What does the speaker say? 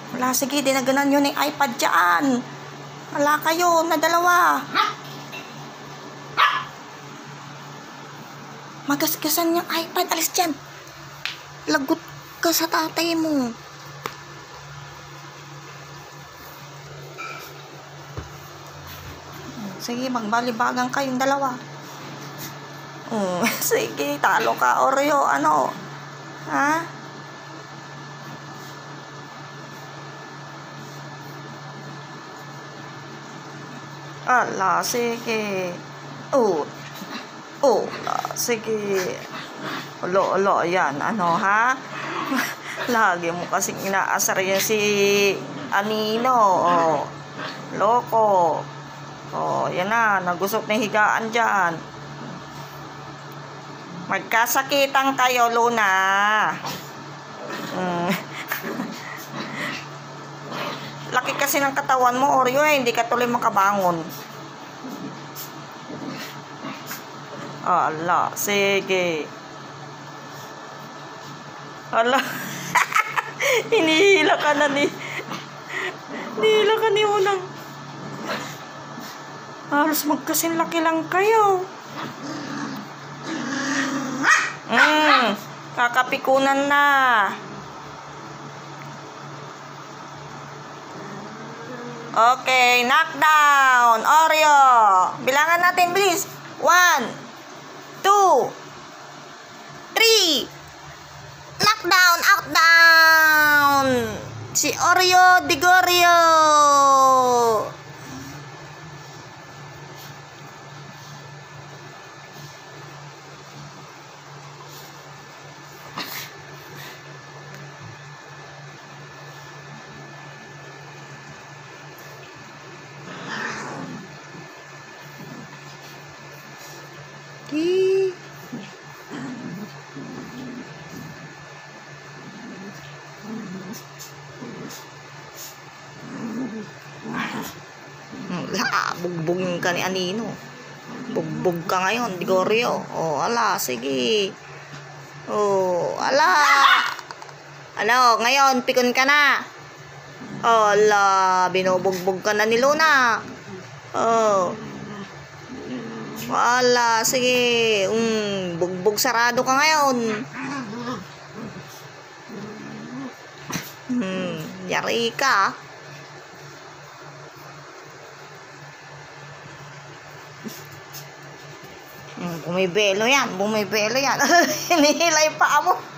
Wala, sige, dinaganan nyo ng iPad dyan. Wala kayo na dalawa. Magasgasan yung iPad. Alis dyan. Lagot ka sa tatay mo. Sige, magbalibagan kayong dalawa. Sige, talo ka, Oreo. Ano? Ha? Ala, sige. Sige. Olo, yan. Ano, ha? Lagi mo kasing inaasar yan si Anino. Loko. Yan na. Nagusok na higaan dyan. Magkasakitan kayo, Luna. Laki kasi ng katawan mo, Oreo, hindi ka tuloy makabangon. Ala, sige. Ala. Hinihila ka na ni Unang. Halos magkasinlaki lang kayo. Kakapikunan na. Okay, knockdown. Oreo. Bilangan natin, please. 1, 2, 3. Knockdown, out down. Si Oreo Digorio. Bugbog ka ni Anino. Bugbog ka ngayon, Digorio. Ala, sige. Ala. Ano, ngayon, pikon ka na. Ala, binubugbog ka na ni Luna. Ala, sige. Bugbog sarado ka ngayon. Yari ka. Bumibelo yan. Hinihila yung paa mo.